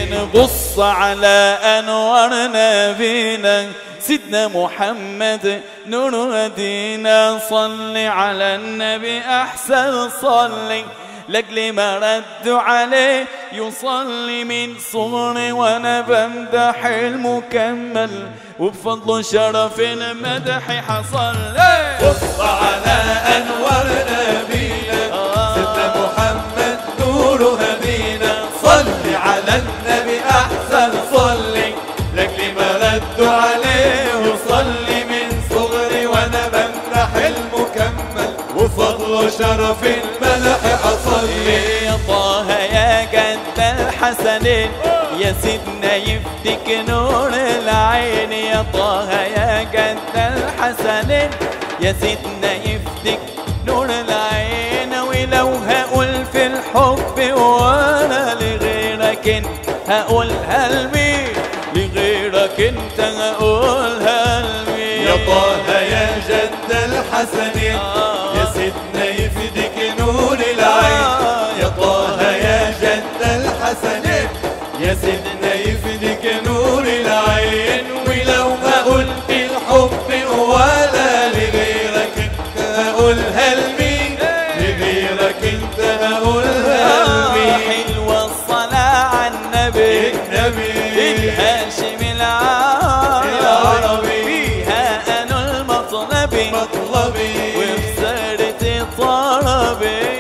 نبص على أنوار نبينا سيدنا محمد نور هدينا. صلي على النبي أحسن صلي لأجل ما ردوا عليه يصلي من صغري وأنا بمدح المكمل وبفضل شرف المدح حصل. بص على أنوار نبينا سيدنا محمد نور هدينا. صلي على النبي أحسن صلي لأجل ما ردوا عليه وصلي من صغري وأنا بمدح المكمل وفضل شرف المدح حصل لي. يا طه يا جد الحسنين يا سيدنا يفتك نور العين. يا طه يا جد الحسنين يا سيدنا يفتك نور العين. ولو هقول في الحب وانا لغيرك انت هقولها لمين؟ لغيرك انت هقولها لمين؟ يا طه يا جد الحسنين يا سيدنا يفدك نور العين. يا طه يا جد الحسنين يا سيدنا يفدك نور العين. ولو هقول في الحب ولا لغيرك انت هقولها لمين؟ لغيرك انت هقولها لمين؟ حلوة الصلاة على النبي الهاشم العربي فيها أنا المطلبي وفي سيرة طربي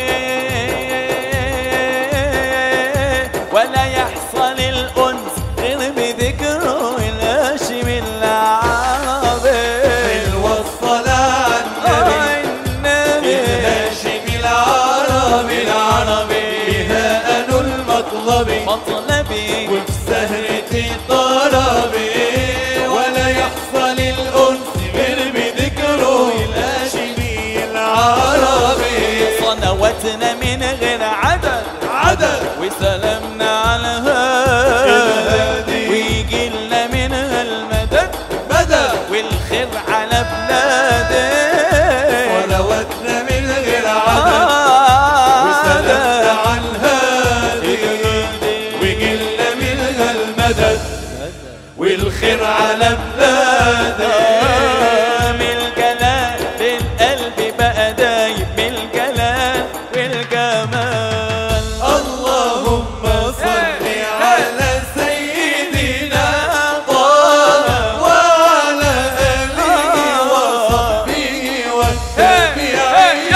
ولا يحصل الأنس غير بذكره الهاشم العربي. حلوة الصلاة على النبي الهاشم العربي بها أنا المطلبي وفي سهرة طربي ولا يحصل الأنس غير بذكره الهاشمي العربي. صلواتنا من غير عدد وسلامنا على الهادي ويجي لنا منها المدد والخير على بلادي. صلواتنا من غير عدد وسلامنا على الهادي وجلنا منها المدد والخير على بلادي. من الجلال للقلب بقى دايب من الجلال والجمال. اللهم صل على سيدنا طه وعلى آله وصحبه والتابعين.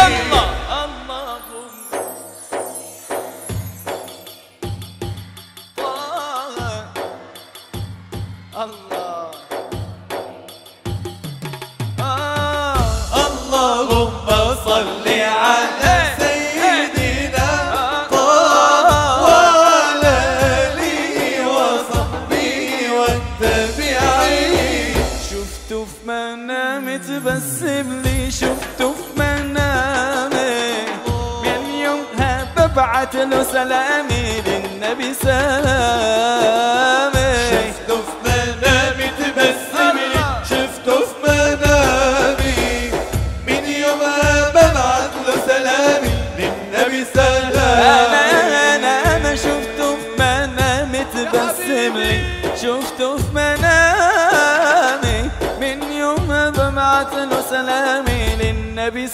اللهم صل على سيدنا طه وعلى آله وصحبه والتابعين. شفته في منامي تبسم لي شفته في منامي من يومها ببعت له سلامي للنبي سلامي. شفته في منامي تبسم لي شفته في منامي من يومها ببعت له سلامي للنبي سلامي. أنا شفته في منامي تبسم لي شفته في منامي من يومها ببعت له سلامي للنبي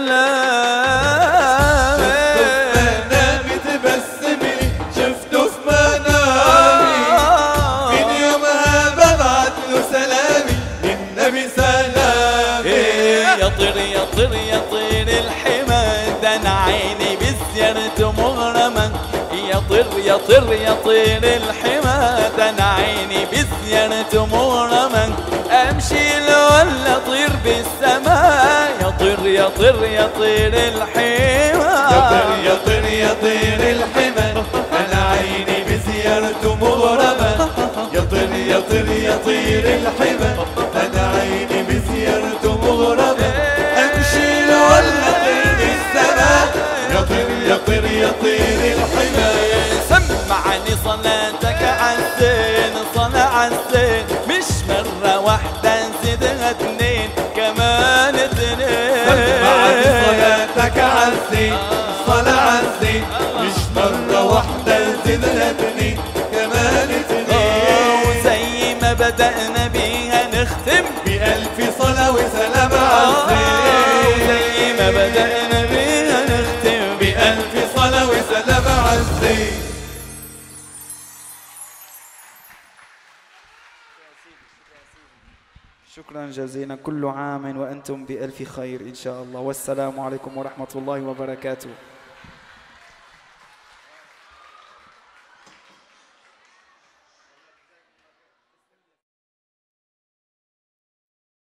سلامي. منامي تبسم لي شفته في منامي من يومها ببعت له سلامي للنبي سلامي. يطير يطير يطير الحمى ده انا عيني بزيارته مغرمة. يطير يطير يطير الحمى ده انا عيني بزيارته مغرمة. امشي له ولا اطير بالسماء يطير يطير يطير الحمى. يطير يطير الحمى انا عيني بزيارته مغرمة. يطير يطير يطير الحمى انا عيني بزيارته مغرمة. امشي له ولا اطير بالسماء يطير يطير يطير الحمى. سمعني صلاتك عالزين صلاة عالزين مش مرة واحدة نزيدها اتنين كمان اتنين. سمعني صلاتك عالزين صلاة عالزين مش شكرا جزيلا، كل عام وأنتم بألف خير إن شاء الله، والسلام عليكم ورحمة الله وبركاته.